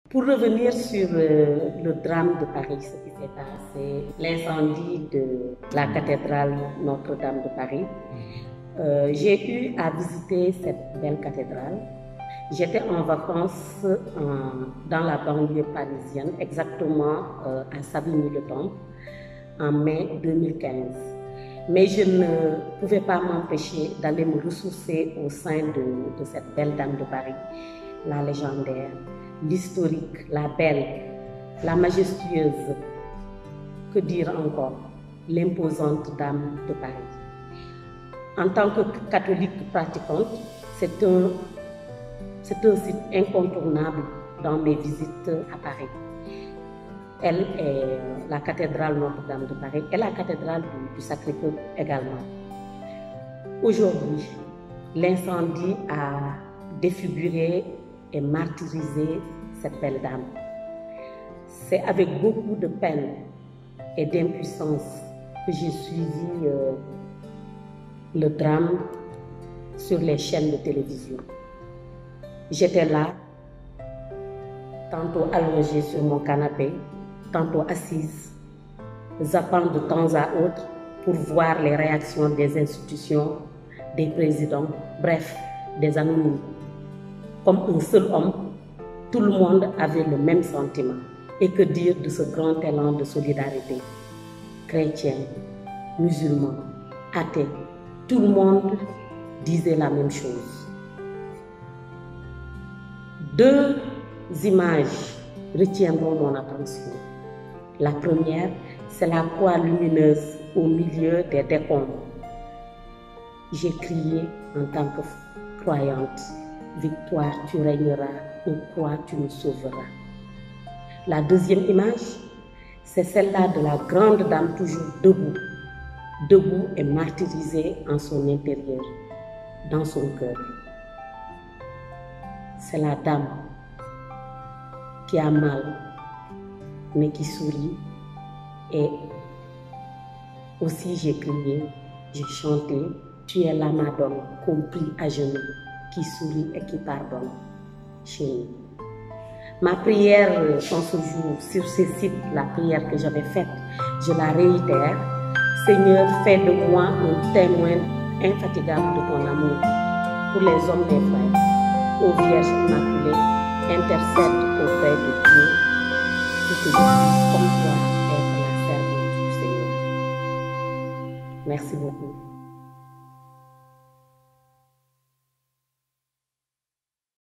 Pour revenir sur le drame de Paris, ce qui s'est passé, l'incendie de la cathédrale Notre-Dame de Paris, j'ai eu à visiter cette belle cathédrale. J'étais en vacances dans la banlieue parisienne, exactement à Savigny-le-Temple, en mai 2015. Mais je ne pouvais pas m'empêcher d'aller me ressourcer au sein de cette belle dame de Paris, la légendaire, l'historique, la belle, la majestueuse, que dire encore, l'imposante dame de Paris. En tant que catholique pratiquante, c'est un site incontournable dans mes visites à Paris. Elle est la cathédrale Notre-Dame de Paris et la cathédrale du Sacré-Cœur également. Aujourd'hui, l'incendie a défiguré et martyrisé cette belle dame. C'est avec beaucoup de peine et d'impuissance que j'ai suivi le drame sur les chaînes de télévision. J'étais là, tantôt allongée sur mon canapé, tantôt assise, zappant de temps à autre pour voir les réactions des institutions, des présidents, bref, des anonymes. Comme un seul homme, tout le monde avait le même sentiment. Et que dire de ce grand élan de solidarité? Chrétiens, musulmans, athées, tout le monde disait la même chose. Deux images retiendront mon attention. La première, c'est la croix lumineuse au milieu des décombres. J'ai crié en tant que croyante, victoire, tu régneras, ô croix, tu nous sauveras. La deuxième image, c'est celle-là de la grande dame toujours debout et martyrisée en son intérieur, dans son cœur. C'est la dame qui a mal, mais qui sourit. Et aussi j'ai crié, j'ai chanté, tu es la Madone, compris à genoux, qui sourit et qui pardonne chez nous. Ma prière en ce jour, sur ce site, la prière que j'avais faite, je la réitère. Seigneur, fais de moi un témoin infatigable de ton amour pour les hommes et frères. Ô Vierge Immaculée, intercède auprès de Dieu pour que je puisse, comme toi, être la servante du Seigneur. Merci beaucoup.